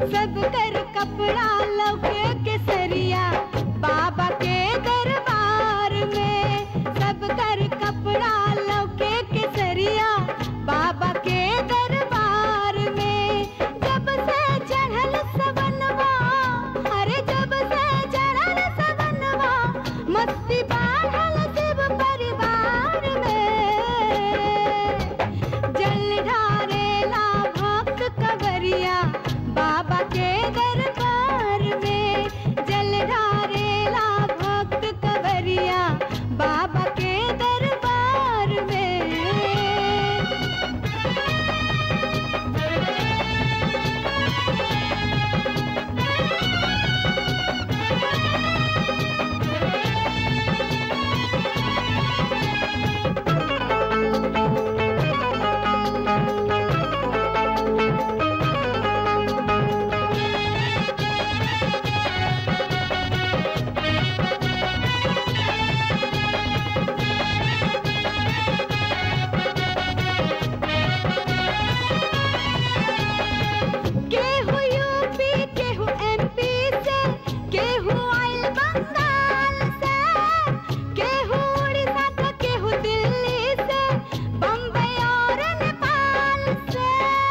सब कर कपड़ा लौके केसरिया बाबा के दरबार में। सब कर कपड़ा लौके केसरिया बाबा के दरबार में। जब से चढ़ल सवनवा, अरे जब से चढ़ल सवनवा, मस्ती बाढ़ल शिव परिवार में। जल ढारेला भक्त कवरिया बाबा के दरबार में। जल ढारेला भक्त कवरिया बाबा के दरबार में। केहू यूपी केहू एमपी से, केहू आइल बंगाल से, केहू उड़ीसा तो केहू दिल्ली से, बम्बई और नेपाल से।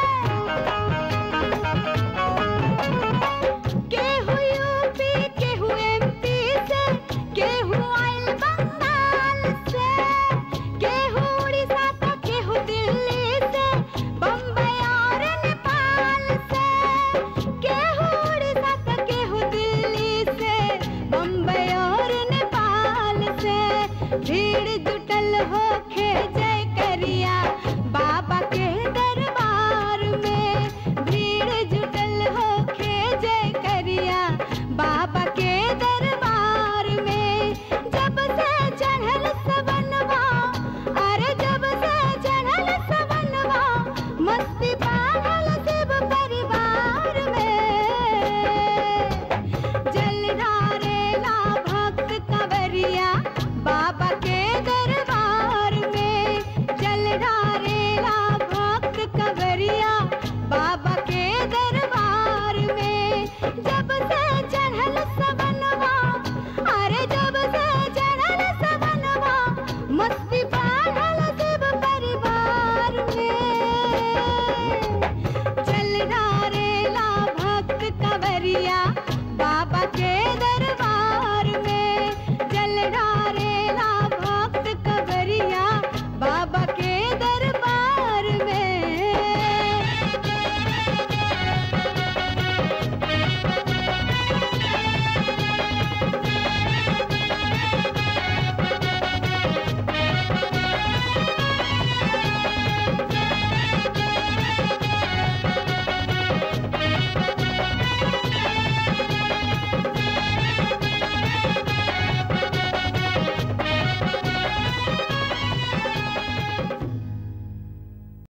केहू यूपी केहू एमपी से, केहू आइल बंगाल से, केहू उड़ीसा तो केहू दिल्ली से, बम्बई और नेपाल से। केहू उड़ीसा तो केहू दिल्ली से, बम्बई और नेपाल से। भीड़ जुटल होखे जय करिया बाबा के दरबार में। भीड़ जुटल होखे जय करिया बाबा के दरबार में। जब से चढ़ल सवनवा, अरे जब से चढ़ल सवनवा, मस्ती बाढ़ल शिव परिवार में। जल ढारेला भक्त कवरिया बाबा के दरबार में। जल ढारेला भक्त कवरिया बाबा के दरबार में। जब से चढ़ल सवनवा, अरे जब से चढ़ल सवनवा, मस्ती बाढ़ल शिव परिवार में। जल ढारेला भक्त कवरिया बाबा के